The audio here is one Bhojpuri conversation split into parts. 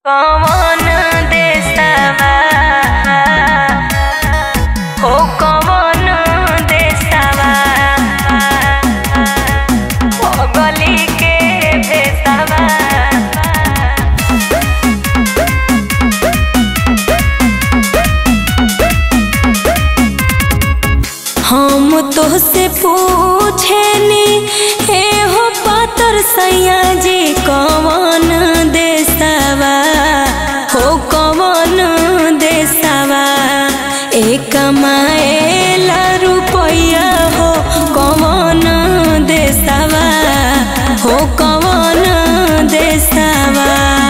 कौन देशवा हो कौन देशवा गली के भेसवा। हम तो से पूछेनी हे हो पातर सैया जी कौन देशवा हो कौन देशवा एक कमाएला रुपया हो कौन देशवा हो कौन देशवा।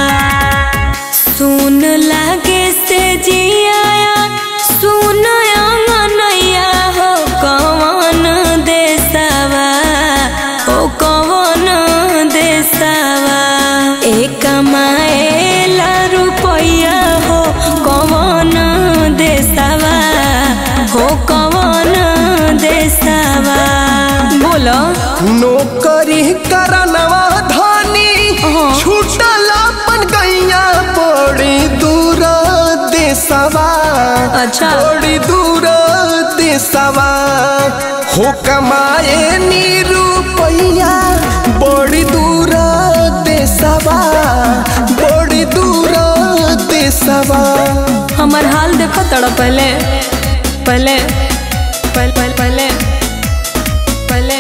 सुन लागे से जिया सुन अंगनैया हो कौन देशवा हो कौन देशवा एक कमाएला रुपया हो कौन देशवा हो कौन देशवा। बोलो नौकरी करनवा धानी छूटल अपन गैया बड़ी दूर देशवा। अच्छा बड़ी दूर देशवा हो कमाए नी रुपया बड़ी दूर देशवा बड़ी दूर देशवा। हमार हाल देखो तड़ा पहले पहले पहले पहले पहले पहले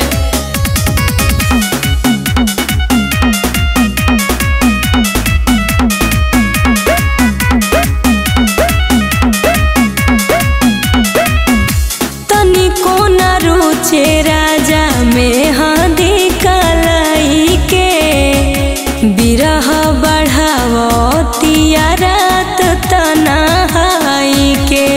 तनी को न रुचे राजा में हादी कलाई के बिरह बढ़ावतिया रात तनाई के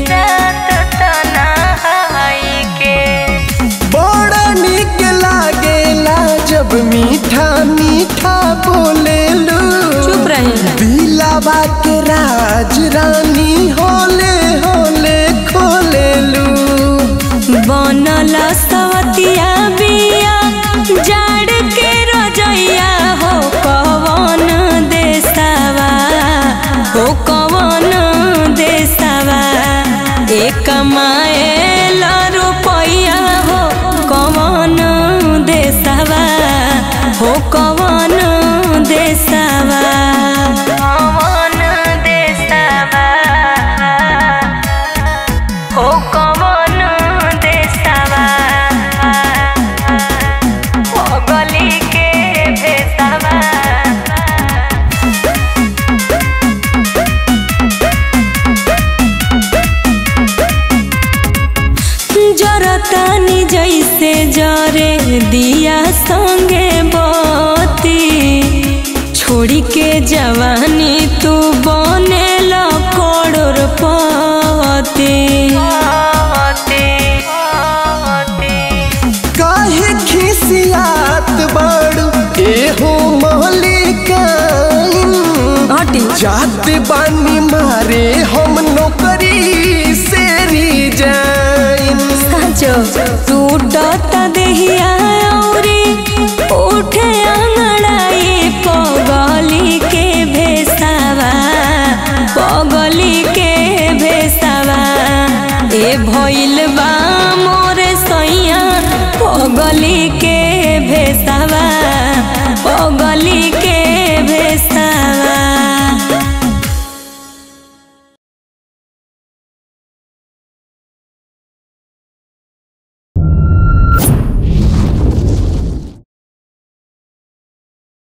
बड़ा निक लागेला जब मीठा मीठा बोलेलू। चुप रही दिलावा के राज रानी होले होले खोलेलू। बनल सवतिया बिया जाड़ के रजैया हो कौन देशवा हो कौन देशवा एक कमाएला रुपया हो कौन देशवा हो कौन देशवा। कौन देशवा हो कौन देशवा गली के भेसवा। जरतानी जैसे जरे दिया संगे बती छोड़ी के जवानी तू बनेल करोड़पति। काहे खिसियात बाड़ू एहो मलिकाइन जात बानी मारे हम नौकरी से रिजाइन। टूटत देहिया औरी उठे अंगड़ाई पगली के भेसवा पगली के भेसवा ए भइल बा